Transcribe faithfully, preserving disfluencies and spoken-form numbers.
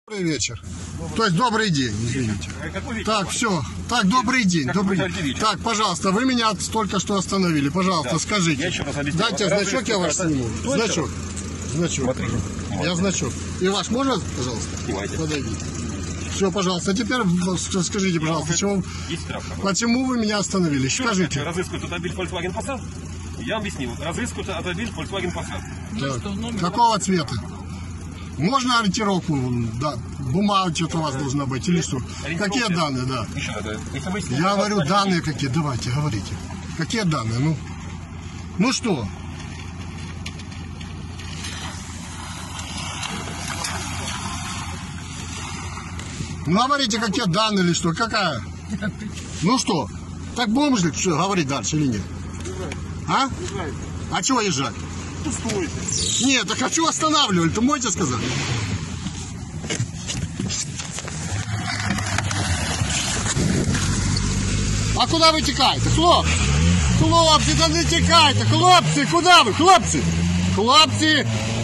Добрый вечер. То есть добрый день, извините. Какой вечер? Так, все. Так, добрый день. Как Добрый вы день. вечер? Так, пожалуйста, вы меня только что остановили. Пожалуйста, Да. скажите. Я еще раз объясню. Дайте Разве значок, я ваш это- сниму. Что Значок. Значок. Смотри. Я значок. И ваш можно, пожалуйста? Снимайте. Подойдите. Все, пожалуйста. А теперь скажите, пожалуйста, чего, Есть справка. почему вы меня остановили? Скажите. Разыскивают автомобиль Volkswagen Passat. Я вам объяснил. Разыскивают автомобиль Volkswagen Passat. Так. Какого цвета? Можно ориентировку? Да. Бумага что-то у вас должна быть или что? Какие данные, да? Еще это. Если вы Я говорю, данные какие, давайте, говорите. Какие данные? Ну, ну что? Ну, говорите, какие данные или что? Какая? Ну что? Так будем же что, говорить дальше или нет? А? А чего езжать? Нет, так хочу останавливать, ты можете сказать? А куда ви тікаєте? Хлопці! Хлопці, та не тікайте! Хлопці, куди ви? Хлопці! Хлопці!